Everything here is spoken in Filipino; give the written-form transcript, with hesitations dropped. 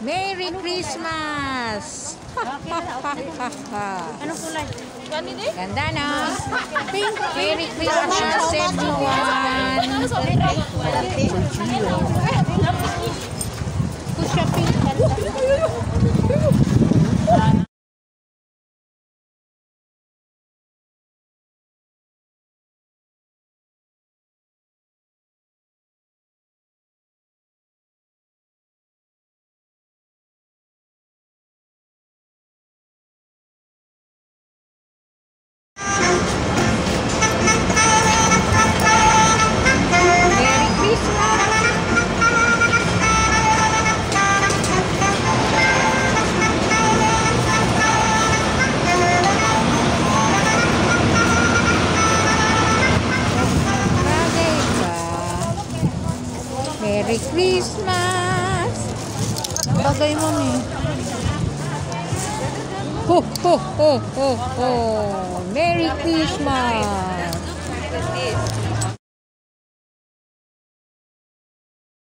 Merry Christmas! Anong kulay? Ganda na. Merry Christmas, everyone! Kusya pink. Merry Christmas! Bagay mo ni. Ho ho ho ho ho! Merry Christmas!